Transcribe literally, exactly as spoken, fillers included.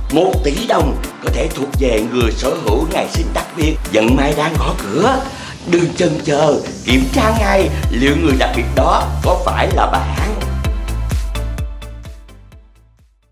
Một tỷ đồng có thể thuộc về người sở hữu ngày sinh đặc biệt. Vận may đang gõ cửa, đừng chần chờ, kiểm tra ngay liệu người đặc biệt đó có phải là bạn